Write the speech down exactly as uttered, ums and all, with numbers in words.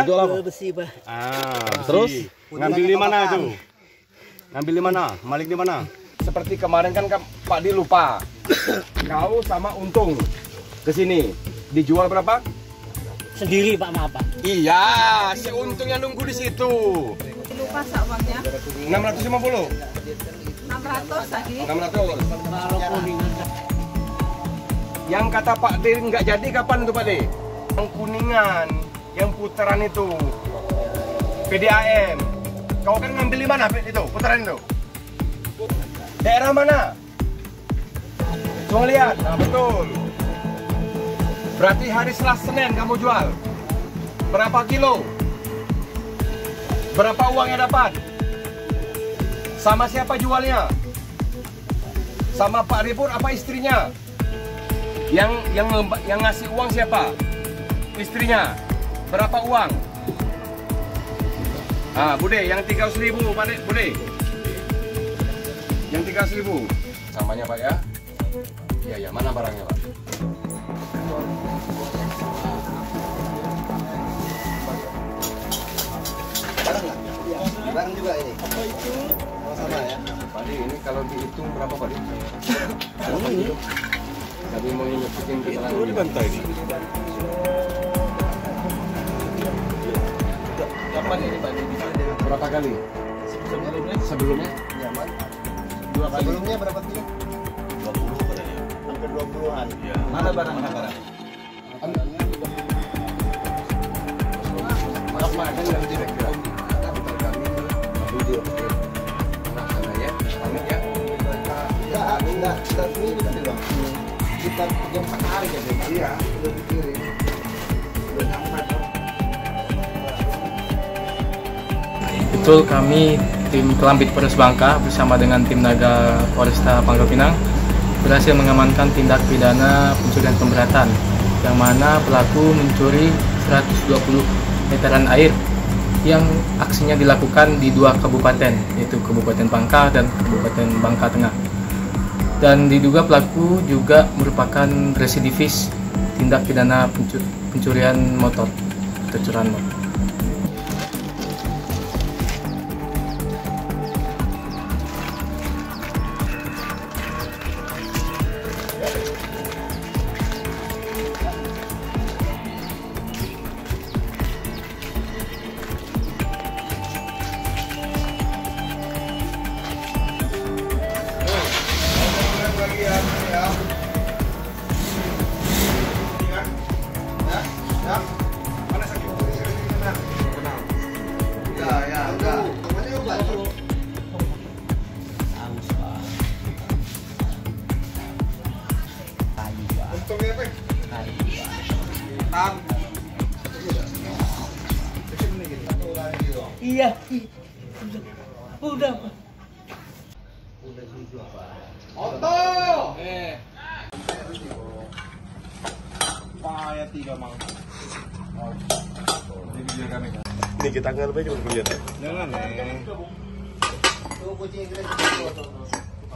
Jual apa? Besi, Pak. Ah, terus ngambil di mana tuh? Ngambil di mana? Malik di mana? Seperti kemarin kan Pak Di lupa. Kau sama Untung ke sini. Dijual berapa? Sendiri, Pak, maaf, Pak. Iya, si Untung yang nunggu di situ. Lupa sak uangnya. enam ratus lima puluh. enam ratus lagi. enam ratus. Yang kata Pak D nggak jadi kapan tuh Pak D? Yang Kuningan, yang putaran itu. P D A M. Kau kan ngambil di mana itu? Putaran itu. Daerah mana? Coba lihat. Nah, betul. Berarti hari Selasa Senin kamu jual. Berapa kilo? Berapa uang yang dapat? Sama siapa jualnya? Sama Pak Ripur apa istrinya? Yang yang yang ngasih uang siapa? Istrinya. Berapa uang? Ah, Bude, yang tiga ratus ribu, Pak De, Bude. Yang tiga ratus ribu. Samanya Pak ya? Iya, ya. Mana barangnya Pak? Barang nggak? Iya. Barang juga ini. Apa itu? Sama ya. Pak De, ini kalau dihitung berapa Pak De? Ini. Tapi mau nyebutin kita Itu di bantai ini. Kapan ini Pak De? Berapa kali? Sebelumnya? Sebelumnya? Nyaman. Dua kali. Sebelumnya berapa kilo? dua puluh katanya. Hampir dua puluhan. Iya. Mana barang? Mana barang? Maaf Pak, kan nggak bisa kira. Bentar kami video. Nah, sana ya. Pamit ya. Enggak, enggak. Kita ini tadi bang. Kita jam empat hari ya. Iya. Udah dikirim. Udah sampai. Betul, kami tim Kelambit Polres Bangka bersama dengan tim Naga Polresta Pangkal Pinang berhasil mengamankan tindak pidana pencurian pemberatan yang mana pelaku mencuri seratus dua puluh meteran air yang aksinya dilakukan di dua kabupaten, yaitu Kabupaten Bangka dan Kabupaten Bangka Tengah. Dan diduga pelaku juga merupakan residivis tindak pidana pencurian motor atau curian motor. Iya. Udah, Pak. Oto! Eh. Payah tiga mang. Ini video kami. Ini kita nggak lebih cuma kelihatan. Jangan nih. Tuh kucing